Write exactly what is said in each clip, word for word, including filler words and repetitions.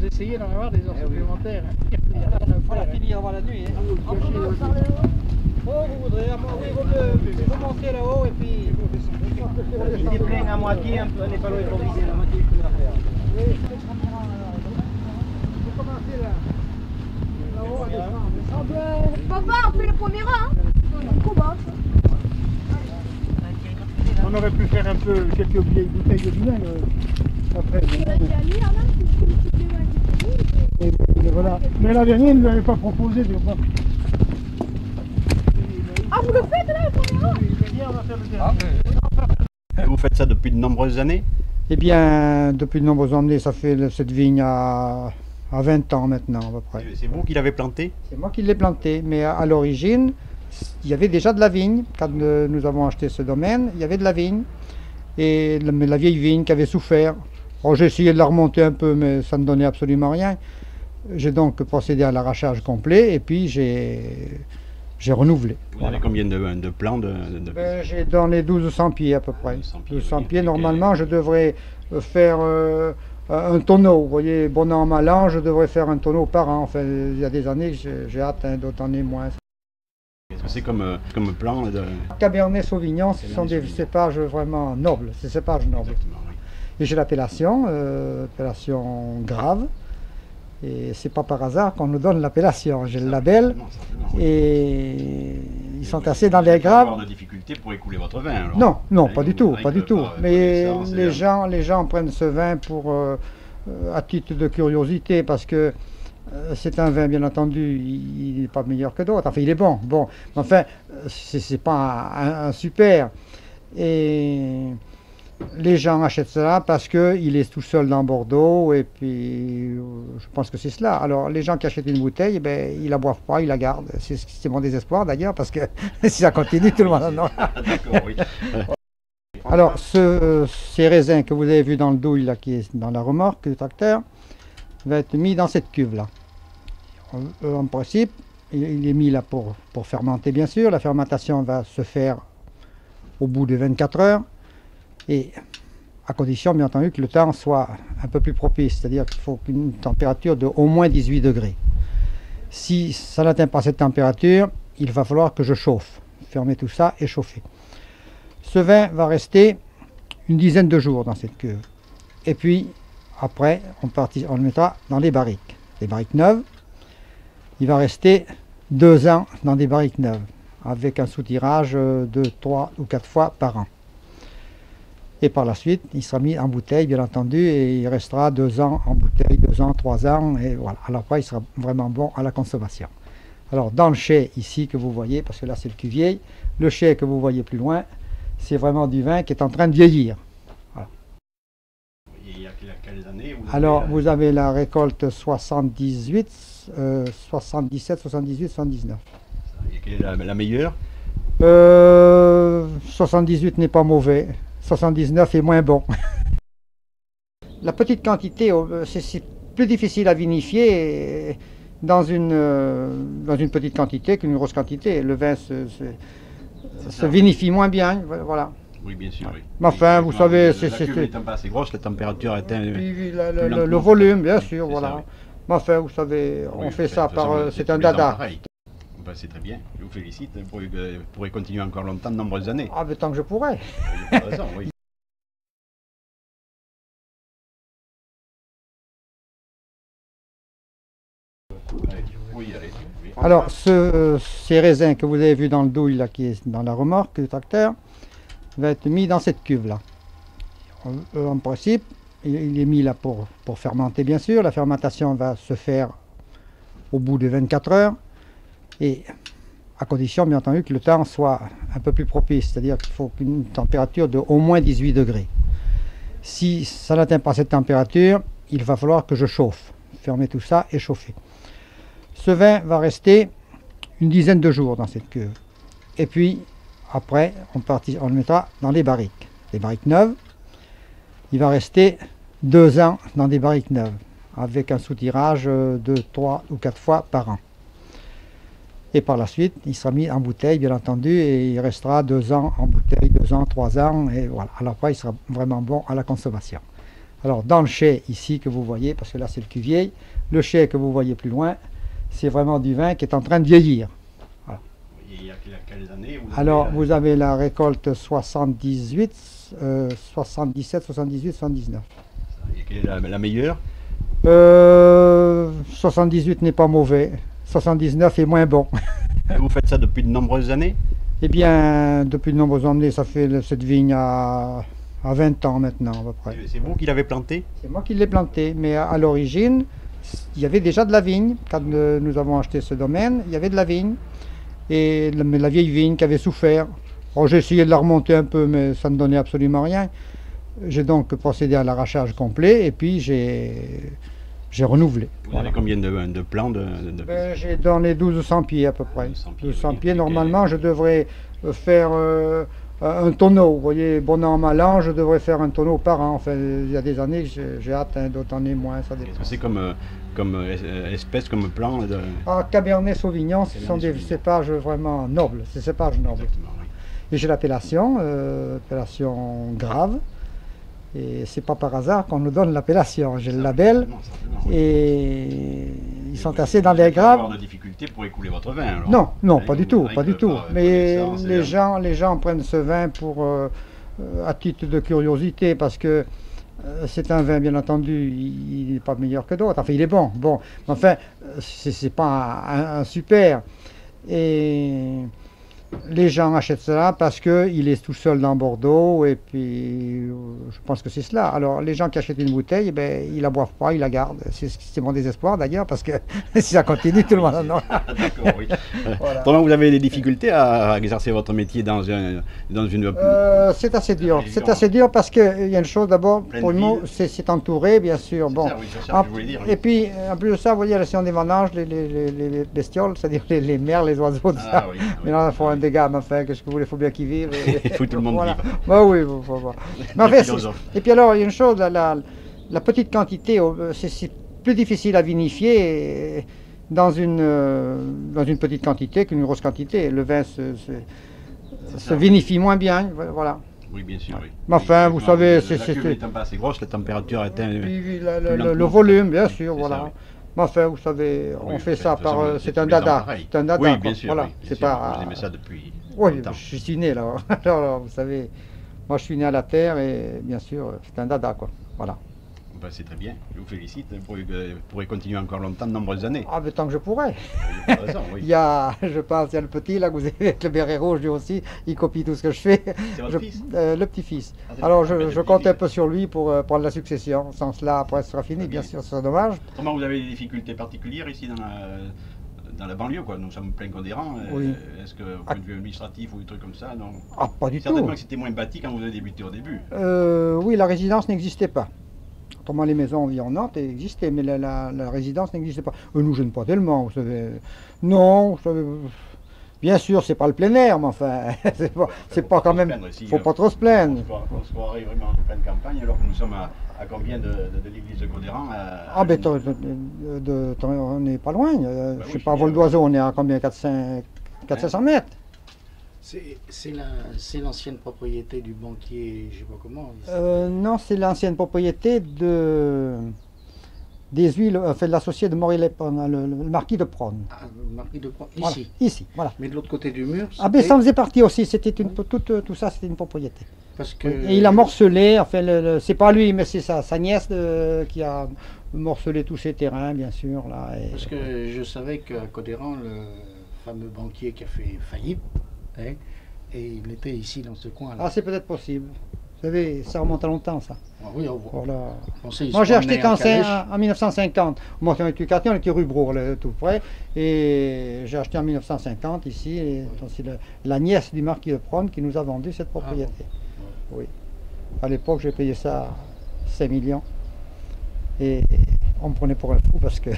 essayez d'en avoir des heures eh supplémentaires. Il faut la finir avant la nuit. Hein. Oh, vous voudrez, à moi, oui, vous, vous montez là-haut et puis... Il est plein à moitié, un peu, on n'est pas loin pour viser la moitié du affaire. Oui, vous commencez là. Là-haut, à descendre. Oh ben, papa, on fait le premier rang, hein. On commence. On aurait pu faire un peu quelques vieilles bouteilles de vinaigre. Après, Tu l'as déjà lu, là, et, et voilà. Mais la dernière, ne nous avait pas proposé de voir. Ah, vous le faites là, le premier rang? On va faire le dernier. Et vous faites ça depuis de nombreuses années? Eh bien, depuis de nombreuses années, ça fait cette vigne à, à vingt ans maintenant à peu près. C'est vous qui l'avez plantée? C'est moi qui l'ai plantée, mais à, à l'origine, il y avait déjà de la vigne. Quand euh, nous avons acheté ce domaine, il y avait de la vigne. Et la, mais la vieille vigne qui avait souffert. Oh, j'ai essayé de la remonter un peu, mais ça ne donnait absolument rien. J'ai donc procédé à l'arrachage complet et puis j'ai j'ai renouvelé. Vous avez combien de, de plants de, de... Ben, j'ai dans les douze cents pieds à peu près. douze cents pieds, douze cents oui. pieds, normalement, je devrais faire euh, un tonneau. Vous voyez, bon an, mal an, je devrais faire un tonneau par an. Enfin, il y a des années que j'ai atteint, d'autres années moins. Qu'est-ce que c'est comme, comme plant de... Cabernet Sauvignon, ce sont des Sauvignon. cépages vraiment nobles, c'est cépages nobles. Exactement, oui. Et j'ai l'appellation, euh, appellation grave. Et c'est pas par hasard qu'on nous donne l'appellation. J'ai le label Certainement, certainement, oui. et ils sont vous- assez dans vous les allez pas avoir graves. de difficultés pour écouler votre vin alors. Non, non, Hein, pas du vous- tout, rien pas que du tout. par Mais connaissance et les un- gens, les gens prennent ce vin pour euh, euh, à titre de curiosité parce que euh, c'est un vin, bien entendu, il n'est pas meilleur que d'autres. Enfin, il est bon, bon. Mais enfin, euh, c'est c'est pas un, un super. Et les gens achètent cela parce qu'il est tout seul dans Bordeaux et puis euh, je pense que c'est cela. Alors les gens qui achètent une bouteille, eh ben, ils la boivent pas, ils la gardent. C'est c'est mon désespoir d'ailleurs parce que si ça continue, tout le monde en aura. D'accord, oui. Alors ce, euh, ces raisins que vous avez vus dans le douille là, qui est dans la remorque du tracteur, va être mis dans cette cuve là. En, en principe, il, il est mis là pour, pour fermenter bien sûr. La fermentation va se faire au bout de vingt-quatre heures. Et à condition, bien entendu, que le temps soit un peu plus propice, c'est-à-dire qu'il faut une température de au moins dix-huit degrés. Si ça n'atteint pas cette température, il va falloir que je chauffe. Fermer tout ça et chauffer. Ce vin va rester une dizaine de jours dans cette cuve. Et puis, après, on, partit, on le mettra dans les barriques. Des barriques neuves. Il va rester deux ans dans des barriques neuves, avec un soutirage de trois ou quatre fois par an. Et par la suite, il sera mis en bouteille, bien entendu, et il restera deux ans en bouteille, deux ans, trois ans, et voilà. Alors après, il sera vraiment bon à la consommation. Alors, dans le chai, ici, que vous voyez, parce que là, c'est le cuvier, le chai que vous voyez plus loin, c'est vraiment du vin qui est en train de vieillir. Voilà. Et il y a quelles années vous avez Alors, la- vous avez la récolte soixante-dix-huit, euh, soixante-dix-sept, soixante-dix-huit, soixante-dix-neuf. et quelle est la, la meilleure? Euh, soixante-dix-huit n'est pas mauvais, soixante-dix-neuf est moins bon. La petite quantité, euh, c'est c'est plus difficile à vinifier euh, dans une, euh, dans une petite quantité qu'une grosse quantité. Le vin se, se, se ça, vinifie moins bien, voilà. Oui, bien sûr, oui. Mais enfin, Oui, vous la- savez, la c'est- cuve c'est- n'étant pas assez grosse, la température est un... Puis, la- la- plus le, lentement. le volume, bien Oui, sûr, c'est voilà. ça, oui. Mais enfin, vous savez, on Oui, fait de ça toute par... façon, euh, c'est tous un les ans dada. pareil. Ben, c'est très bien, je vous félicite, vous pourrez, vous pourrez continuer encore longtemps, de nombreuses années. Ah, mais tant que je pourrais. Il y a pas de raison, oui. Allez, oui, allez. Oui. Alors, ce, ces raisins que vous avez vus dans le douille là, qui est dans la remorque du tracteur, va être mis dans cette cuve là. En, en principe, il, il est mis là pour, pour fermenter bien sûr. La fermentation va se faire au bout de vingt-quatre heures. Et à condition, bien entendu, que le temps soit un peu plus propice, c'est-à-dire qu'il faut une température de au moins dix-huit degrés. Si ça n'atteint pas cette température, il va falloir que je chauffe. Fermer tout ça et chauffer. Ce vin va rester une dizaine de jours dans cette cuve. Et puis, après, on, partit, on le mettra dans les barriques. Des barriques neuves. Il va rester deux ans dans des barriques neuves, avec un soutirage de trois ou quatre fois par an. Et par la suite, il sera mis en bouteille, bien entendu, et il restera deux ans en bouteille, deux ans, trois ans, et voilà. Alors après, il sera vraiment bon à la consommation. Alors dans le chai ici que vous voyez, parce que là c'est le cuvier, le chai que vous voyez plus loin, c'est vraiment du vin qui est en train de vieillir. Voilà. Il y a quelles années vous Alors avez, vous avez la récolte soixante-dix-huit, euh, soixante-dix-sept, soixante-dix-huit, soixante-dix-neuf. Et quelle est la, la meilleure? Euh, soixante-dix-huit n'est pas mauvais, soixante-dix-neuf est moins bon. Et vous faites ça depuis de nombreuses années? Eh bien, depuis de nombreuses années, ça fait cette vigne à, à vingt ans maintenant à peu près. C'est vous qui l'avez plantée? C'est moi qui l'ai plantée, mais à, à l'origine, il y avait déjà de la vigne. Quand euh, nous avons acheté ce domaine, il y avait de la vigne. Et la, mais la vieille vigne qui avait souffert. Oh, j'ai essayé de la remonter un peu, mais ça ne donnait absolument rien. J'ai donc procédé à l'arrachage complet et puis j'ai j'ai renouvelé. Vous Voilà. avez combien de, de plants de, de... Ben, j'ai dans les douze cents pieds à peu près. douze cents pieds, douze cents oui. pieds, normalement, je devrais faire euh, un tonneau. Vous voyez, bon an, mal an, je devrais faire un tonneau par an. Enfin, il y a des années que j'ai atteint, d'autres années moins, ça dépend. Qu'est-ce que c'est comme, euh, comme euh, espèce, comme plant de... Ah, Cabernet Sauvignon, ce sont des Sauvignon. cépages vraiment nobles, c'est cépages nobles. Exactement, oui. Et j'ai l'appellation, euh, appellation grave. Et c'est pas par hasard qu'on nous donne l'appellation. J'ai le label Certainement, certainement, oui. et ils Et sont vous- assez dans vous les n'avez pas graves. avoir de difficultés pour écouler votre vin alors? Non, non, Hein, pas du vous- tout, avec pas du le- tout. par Mais connaissance et les la- gens, les gens prennent ce vin pour euh, euh, à titre de curiosité parce que euh, c'est un vin, bien entendu, il n'est pas meilleur que d'autres. Enfin, il est bon, bon. Mais enfin, euh, c'est c'est pas un, un- un super. Et les gens achètent cela parce qu'il est tout seul dans Bordeaux et puis euh, je pense que c'est cela. Alors les gens qui achètent une bouteille, eh ben, ils la boivent pas, ils la gardent. C'est c'est mon désespoir d'ailleurs parce que si ça continue, tout le monde en aura. D'accord, oui. Voilà. Comment vous avez des difficultés à, à exercer votre métier dans, un, dans une... Euh, c'est assez dur. C'est assez dur parce qu'il y a une chose d'abord, Pleine pour le mot, ville. c'est c'est entouré, bien sûr. C'est Bon. ça, oui, c'est ça que En- je voulais dire, oui. Et puis, en plus de ça, vous voyez, si on déménage, les, les, les, les bestioles, c'est-à-dire les, les mers, les oiseaux, tout Ah, ça. oui, Mais oui. là, il faut un dégât, mais enfin, qu'est-ce que vous voulez, il faut bien qu'ils vivent. Il faut que tout le monde Voilà. vive. Bah oui, faut, faut voir. Mais en Les fait, c'est- philosophes. et puis alors, il y a une chose, la, la, la petite quantité, euh, c'est c'est plus difficile à vinifier dans une, euh, dans une petite quantité qu'une grosse quantité. Le vin se, se, C'est se ça. vinifie moins bien, voilà. Oui, bien sûr, oui. Mais enfin, Oui, vous non, savez, la- c'est- La c'est- cuve n'étant pas assez grosse, la température est... un- Puis la- plus le, le- le lentement. volume, bien Oui, sûr, c'est voilà. ça, oui. Mais enfin, vous savez, on Oui, fait enfin, ça de toute par. façon, euh, c'est C'est tous un les ans dada. pareil. C'est un dada. Oui, quoi. bien sûr, Voilà. oui, bien C'est sûr. pas. Vous aimez ça depuis Oui, longtemps. je suis né là. Alors, alors, vous savez, moi je suis né à la terre et bien sûr, c'est un dada, quoi. Voilà. Ben, c'est très bien, je vous félicite. Vous pourrez, vous pourrez continuer encore longtemps, de nombreuses années. Ah, mais tant que je pourrais. Vous avez raison, oui. Il y a, je pense, il y a le petit là que vous avez avec le béret rouge, lui aussi, il copie tout ce que je fais. C'est votre Je- fils? euh, Le petit-fils. Ah, c'est Alors le- ah, je, ben, je le compte un petit-fils. peu sur lui pour euh, prendre la succession. Sans cela, après, ce sera fini, Très bien bien. sûr, ce serait dommage. Comment vous avez des difficultés particulières ici dans la, dans la banlieue, quoi? Nous sommes plein Codéran. Oui. Est-ce que, au point de vue administratif ou des trucs comme ça, non? Ah, pas du tout. Certainement que c'était moins bâti quand vous avez débuté au début. Euh, oui, la résidence n'existait pas. Autrement, les maisons environnantes existaient, mais la, la- la résidence n'existait pas. Euh, nous gêne pas tellement, vous savez. Non, vous savez, bien sûr, c'est pas le plein air, mais enfin, c'est pas, c'est Faut pas quand se même. plaindre ici, Faut hein. pas trop se plaindre. On se croirait- on se croirait vraiment en pleine campagne alors que nous sommes à, à combien de, de, de l'église de Codéran? à- Ah, ben, à- t'as- de- de- t'as- on n'est pas loin. euh, Bah je oui, sais je pas, à sais vol bien. d'oiseau, on est à combien quatre cents, quatre cents mètres. C'est c'est la- c'est l'ancienne propriété du banquier, je sais pas comment. il s'appelle. Euh, non, c'est l'ancienne propriété de des huiles, enfin de l'associé de Maurice Lepon, le, le marquis de Prône. Ah, le marquis de Pont- Voilà, ici. ici, voilà. Mais de l'autre côté du mur, Ah ben c'était- ça en faisait partie aussi, c'était une, tout, tout ça c'était une propriété. parce que Et il a morcelé, enfin le- le- c'est pas lui, mais c'est sa, sa nièce euh, qui a morcelé tous ses terrains, bien sûr. Là, et- Parce que je savais qu'à Codéran, le fameux banquier qui a fait faillite, hein, et il était ici dans ce coin-là. Ah c'est peut-être possible. Vous savez, ça remonte à longtemps ça. Ah oui, on voit. Voilà. On sait, il Moi se j'ai acheté promenait en quand c'est calèche. en, en mille neuf cent cinquante. Moi on était quartier, on était rue Brour, là, tout près. Et j'ai acheté en mille neuf cent cinquante ici. Et donc, c'est le- la nièce du marquis de Prône qui nous a vendu cette propriété. Oui. À l'époque j'ai payé ça cinq millions. Et on me prenait pour un fou parce que.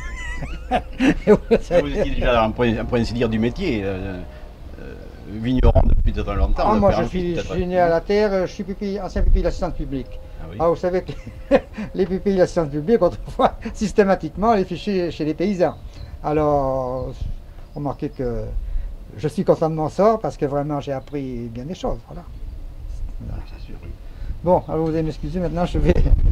Vous étiez déjà un point, un point ainsi dire du métier, euh, euh, vigneron depuis très longtemps. Ah, de moi père je en fils, suis, je peut-être. suis né à la terre, je suis pupille, ancien pupille d'assistance publique. Ah oui. Ah, vous savez que les pupilles d'assistance publique, autrefois, systématiquement, les fichiers chez les paysans. Alors, remarquez que je suis content de mon sort parce que vraiment j'ai appris bien des choses. Voilà. C'est sûr, oui. Bon, alors vous allez m'excuser maintenant, je vais